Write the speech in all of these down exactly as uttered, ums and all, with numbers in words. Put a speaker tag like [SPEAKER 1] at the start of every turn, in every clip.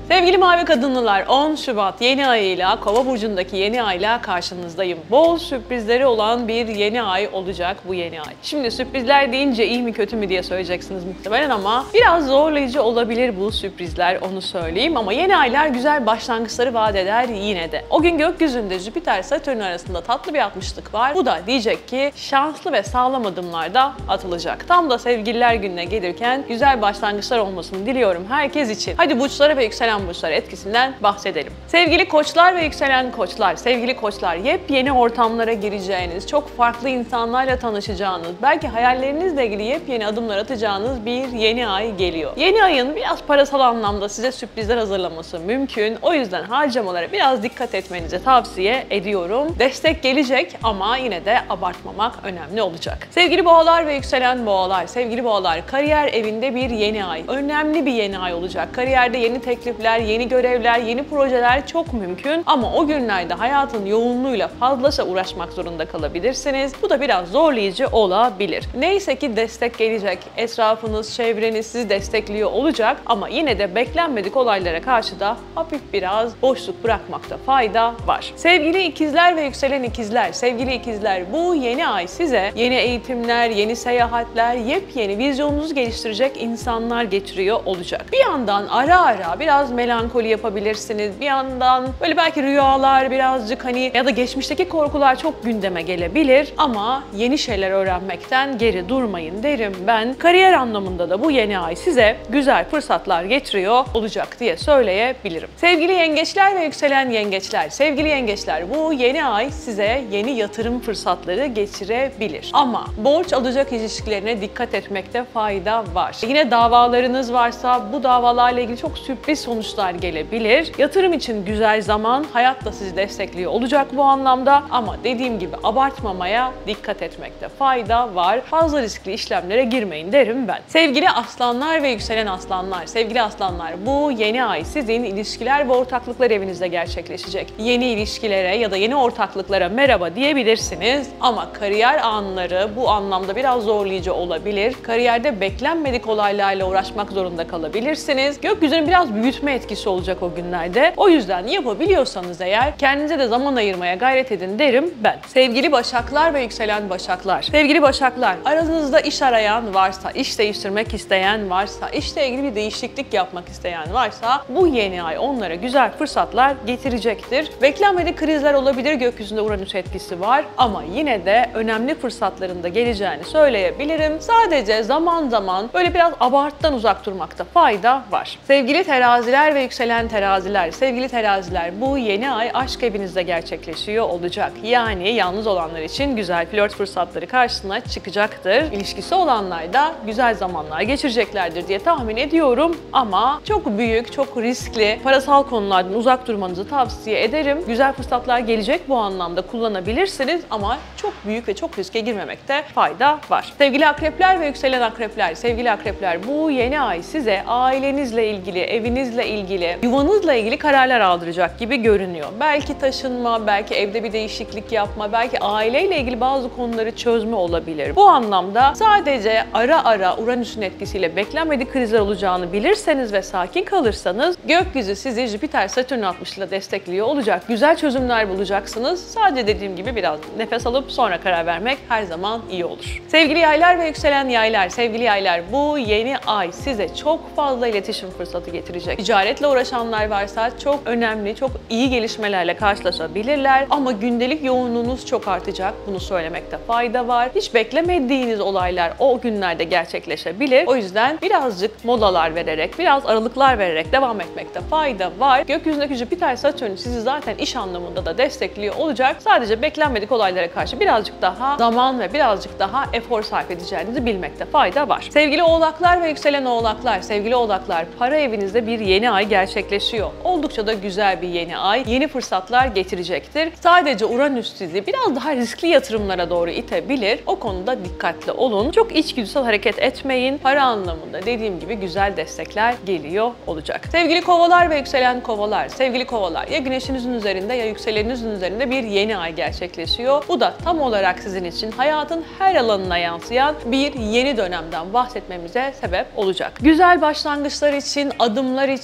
[SPEAKER 1] Sevgili mavi kadınlılar, on Şubat yeni ayıyla Kova burcundaki yeni ayla karşınızdayım. Bol sürprizleri olan bir yeni ay olacak bu yeni ay. Şimdi sürprizler deyince iyi mi kötü mü diye söyleyeceksiniz muhtemelen ama biraz zorlayıcı olabilir bu sürprizler, onu söyleyeyim. Ama yeni aylar güzel başlangıçları vaat eder yine de. O gün gökyüzünde Jüpiter-Satürn arasında tatlı bir altmışlık var. Bu da diyecek ki şanslı ve sağlam adımlar da atılacak. Tam da sevgililer gününe gelirken güzel başlangıçlar olmasını diliyorum herkes için. Hadi burçlara ve yükselen burçlar etkisinden bahsedelim. Sevgili koçlar ve yükselen koçlar, sevgili koçlar, yepyeni ortamlara gireceğiniz, çok farklı insanlarla tanışacağınız, belki hayallerinizle ilgili yepyeni adımlar atacağınız bir yeni ay geliyor. Yeni ayın biraz parasal anlamda size sürprizler hazırlaması mümkün. O yüzden harcamalara biraz dikkat etmenizi tavsiye ediyorum. Destek gelecek ama yine de abartmamak önemli olacak. Sevgili boğalar ve yükselen boğalar, sevgili boğalar, kariyer evinde bir yeni ay. Önemli bir yeni ay olacak. Kariyerde yeni teklifler, yeni görevler, yeni projeler çok mümkün ama o günlerde hayatın yoğunluğuyla fazlaca uğraşmak zorunda kalabilirsiniz. Bu da biraz zorlayıcı olabilir. Neyse ki destek gelecek. Etrafınız, çevreniz sizi destekliyor olacak ama yine de beklenmedik olaylara karşı da hafif biraz boşluk bırakmakta fayda var. Sevgili ikizler ve yükselen ikizler, sevgili ikizler, bu yeni ay size yeni eğitimler, yeni seyahatler, yepyeni vizyonunuzu geliştirecek insanlar getiriyor olacak. Bir yandan ara ara biraz melankoli yapabilirsiniz. Bir yandan böyle belki rüyalar birazcık hani ya da geçmişteki korkular çok gündeme gelebilir ama yeni şeyler öğrenmekten geri durmayın derim ben. Kariyer anlamında da bu yeni ay size güzel fırsatlar getiriyor olacak diye söyleyebilirim. Sevgili yengeçler ve yükselen yengeçler, sevgili yengeçler, bu yeni ay size yeni yatırım fırsatları getirebilir. Ama borç alacak ilişkilerine dikkat etmekte fayda var. Yine davalarınız varsa bu davalarla ilgili çok sürpriz sonuçlar gelebilir. Yatırım için güzel zaman, hayat da sizi destekliyor olacak bu anlamda ama dediğim gibi abartmamaya dikkat etmekte fayda var. Fazla riskli işlemlere girmeyin derim ben. Sevgili aslanlar ve yükselen aslanlar, sevgili aslanlar, bu yeni ay sizin ilişkiler ve ortaklıklar evinizde gerçekleşecek. Yeni ilişkilere ya da yeni ortaklıklara merhaba diyebilirsiniz ama kariyer anları bu anlamda biraz zorlayıcı olabilir. Kariyerde beklenmedik olaylarla uğraşmak zorunda kalabilirsiniz. Gökyüzünün biraz büyütme etkisi olacak o günlerde. O yüzden yapabiliyorsanız eğer kendinize de zaman ayırmaya gayret edin derim ben. Sevgili başaklar ve yükselen başaklar. Sevgili başaklar, aranızda iş arayan varsa, iş değiştirmek isteyen varsa, işle ilgili bir değişiklik yapmak isteyen varsa bu yeni ay onlara güzel fırsatlar getirecektir. Beklenmedik krizler olabilir, gökyüzünde Uranüs etkisi var ama yine de önemli fırsatların da geleceğini söyleyebilirim. Sadece zaman zaman böyle biraz abartıdan uzak durmakta fayda var. Sevgili teraziler ve yükselen teraziler, sevgili teraziler, bu yeni ay aşk evinizde gerçekleşiyor olacak. Yani yalnız olanlar için güzel flört fırsatları karşısına çıkacaktır. İlişkisi olanlar da güzel zamanlar geçireceklerdir diye tahmin ediyorum ama çok büyük, çok riskli, parasal konulardan uzak durmanızı tavsiye ederim. Güzel fırsatlar gelecek, bu anlamda kullanabilirsiniz ama çok büyük ve çok riske girmemekte fayda var. Sevgili akrepler ve yükselen akrepler, sevgili akrepler, bu yeni ay size ailenizle ilgili, evinizle ilgili, yuvanızla ilgili kararlar aldıracak gibi görünüyor. Belki taşınma, belki evde bir değişiklik yapma, belki aileyle ilgili bazı konuları çözme olabilir. Bu anlamda sadece ara ara Uranüs'ün etkisiyle beklenmedik krizler olacağını bilirseniz ve sakin kalırsanız gökyüzü sizi Jüpiter-Satürn altmışıyla destekliyor olacak. Güzel çözümler bulacaksınız. Sadece dediğim gibi biraz nefes alıp sonra karar vermek her zaman iyi olur. Sevgili yaylar ve yükselen yaylar, sevgili yaylar, bu yeni ay size çok fazla iletişim fırsatı getirecek. Ticaretle uğraşanlar varsa çok önemli, çok iyi gelişmelerle karşılaşabilirler ama gündelik yoğunluğunuz çok artacak. Bunu söylemekte fayda var. Hiç beklemediğiniz olaylar o günlerde gerçekleşebilir. O yüzden birazcık molalar vererek, biraz aralıklar vererek devam etmekte fayda var. Gökyüzündeki Jüpiter-Satürn sizi zaten iş anlamında da destekliyor olacak. Sadece beklenmedik olaylara karşı birazcık daha zaman ve birazcık daha efor sarf edeceğinizi bilmekte fayda var. Sevgili oğlaklar ve yükselen oğlaklar, sevgili oğlaklar, para evinizde bir yeni ay gerçekleşiyor. Oldukça da güzel bir yeni ay, yeni fırsatlar getirecektir. Sadece Uranüs sizi biraz daha riskli yatırımlara doğru itebilir. O konuda dikkatli olun. Çok içgüdüsel hareket etmeyin. Para anlamında dediğim gibi güzel destekler geliyor olacak. Sevgili kovalar ve yükselen kovalar, sevgili kovalar, ya güneşinizin üzerinde ya yükseleninizin üzerinde bir yeni ay gerçekleşiyor. Bu da tam olarak sizin için hayatın her alanına yansıyan bir yeni dönemden bahsetmemize sebep olacak. Güzel başlangıçlar için, adımlar için,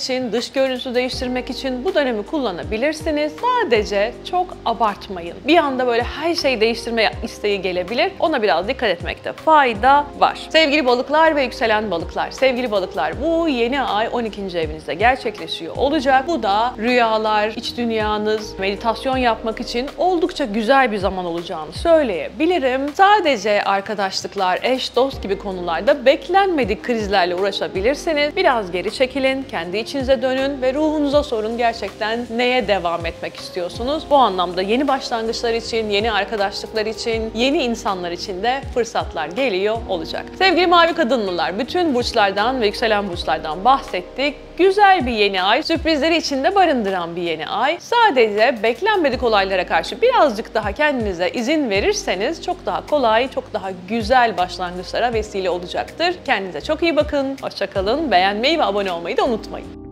[SPEAKER 1] için, dış görünüşü değiştirmek için bu dönemi kullanabilirsiniz. Sadece çok abartmayın. Bir anda böyle her şeyi değiştirme isteği gelebilir. Ona biraz dikkat etmekte fayda var. Sevgili balıklar ve yükselen balıklar. Sevgili balıklar, bu yeni ay on ikinci evinizde gerçekleşiyor olacak. Bu da rüyalar, iç dünyanız, meditasyon yapmak için oldukça güzel bir zaman olacağını söyleyebilirim. Sadece arkadaşlıklar, eş, dost gibi konularda beklenmedik krizlerle uğraşabilirsiniz. Biraz geri çekilin, kendi içinize dönün ve ruhunuza sorun, gerçekten neye devam etmek istiyorsunuz? Bu anlamda yeni başlangıçlar için, yeni arkadaşlıklar için, yeni insanlar için de fırsatlar geliyor olacak. Sevgili mavi kadınlılar, bütün burçlardan ve yükselen burçlardan bahsettik. Güzel bir yeni ay, sürprizleri içinde barındıran bir yeni ay. Sadece beklenmedik olaylara karşı birazcık daha kendinize izin verirseniz çok daha kolay, çok daha güzel başlangıçlara vesile olacaktır. Kendinize çok iyi bakın, hoşça kalın, beğenmeyi ve abone olmayı da unutmayın.